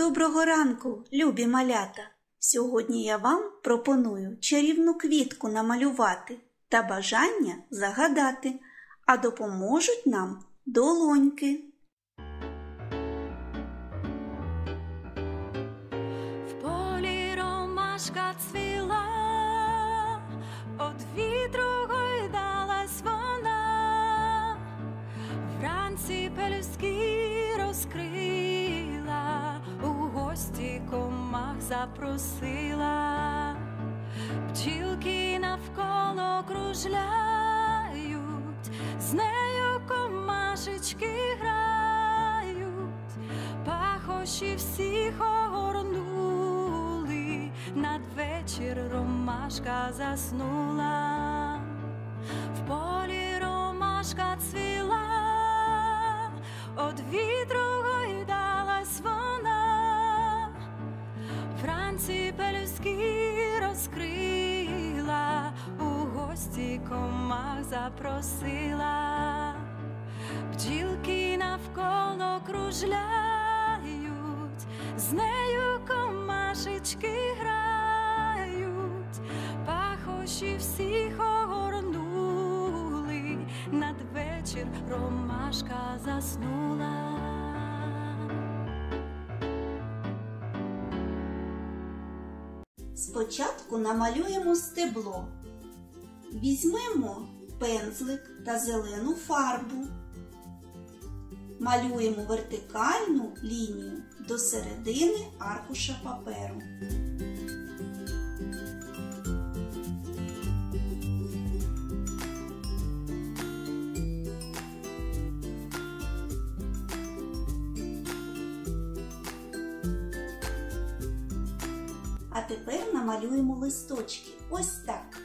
Доброго ранку, любі малята! Сьогодні я вам пропоную чарівну квітку намалювати та бажання загадати, а допоможуть нам долоньки. В полі ромашка цвіла, од вітру гойдалась вона, вранці пелюстки розкрила, у гості комах запросила. Бджілки навколо кружляють, з нею комашечки грають, пахощі всіх огорнули, надвечір ромашка заснула. В полі ромашка цвіла, од вітру гойдалась вона, вранці пелюстки розкрила, у гості комах запросила. Бджілки навколо кружляють, з нею комашечки грають, пахощі всіх огорнули, надвечір ромашка заснула. Спочатку намалюємо стебло. Візьмемо пензлик та зелену фарбу. Малюємо вертикальну лінію до середини аркуша паперу. А тепер намалюємо листочки. Ось так.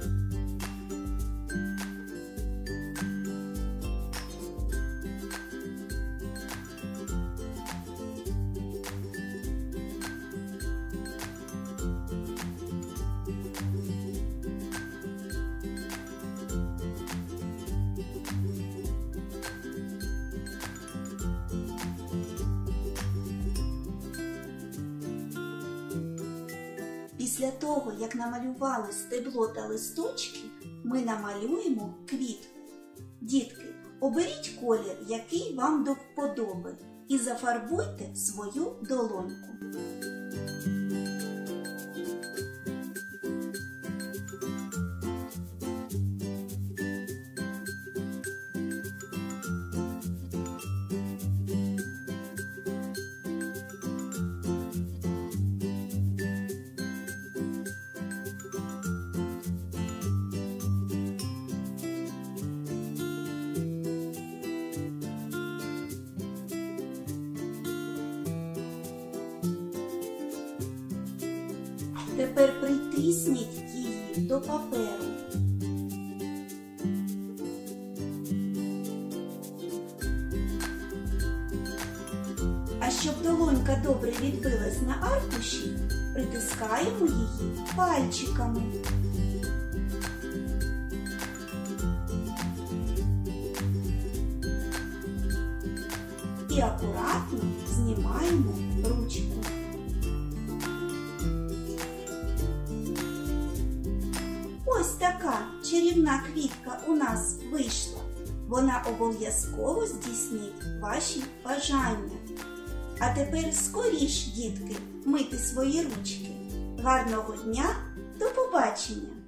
Після того, як намалювали стебло та листочки, ми намалюємо квітку. Дітки, оберіть колір, який вам до вподоби, і зафарбуйте свою долоньку. Тепер притисніть її до паперу. А щоб долонька добре відбилась на аркуші, притискаємо її пальчиками. І акуратно знімаємо ручку. Ось така чарівна квітка у нас вийшла. Вона обов'язково здійснить ваші бажання. А тепер скоріш, дітки, мити свої ручки. Гарного дня, до побачення!